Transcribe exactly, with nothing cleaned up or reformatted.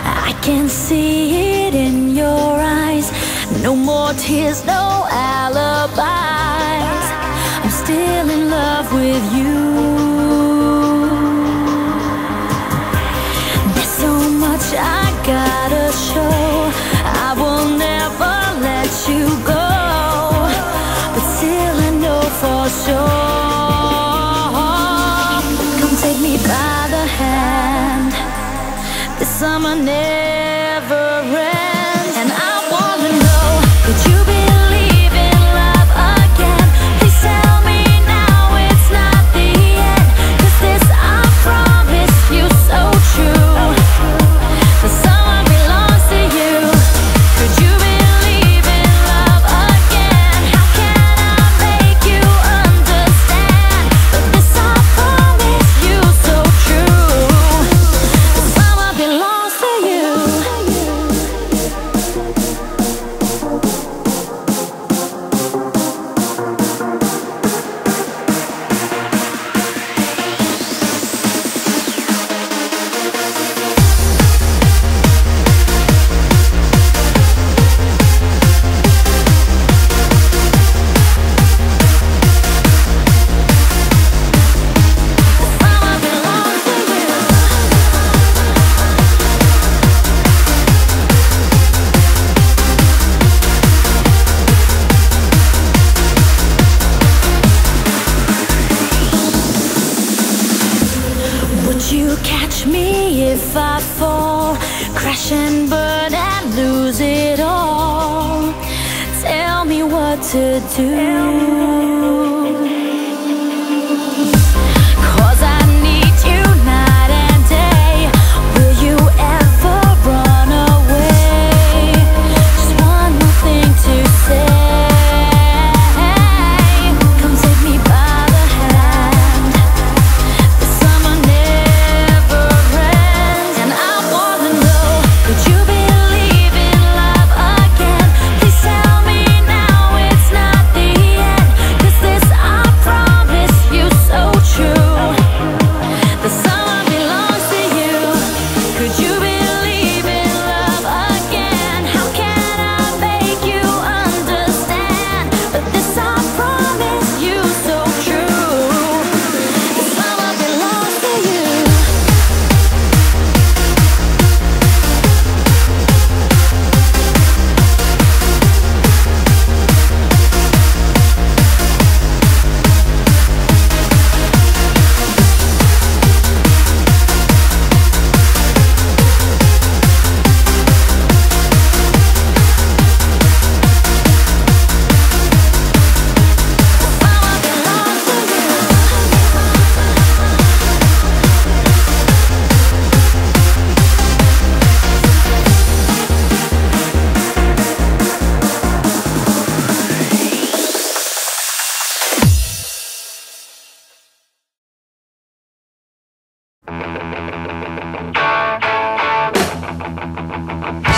I can see it in your eyes. No more tears, no alibis. I'm still in love with you. There's so much I gotta show. I will never let you go, but still I know for sure. Come take me by the hand. The summer never ends, and I wanna know, could you believe in love again? Please tell me now it's not the end, 'cause this I promise you so true. The summer belongs to you. Could you believe in love again? How can I make you understand? But this I promise you so true. The summer belongs to you. Would you catch me if I fall, crash and burn and lose it all? Tell me what to do, 'cause I need you night and day. Will you ever run away? Just one more thing to say. Come take me by the hand. The summer never ends, and I wanna know, could you believe in love again? Please tell me now it's not the end, 'cause this I promise you so true. The summer belongs to you. Could you believe in love again? How can I make you understand? But this I promise you so true. The summer belongs to you. Thank you.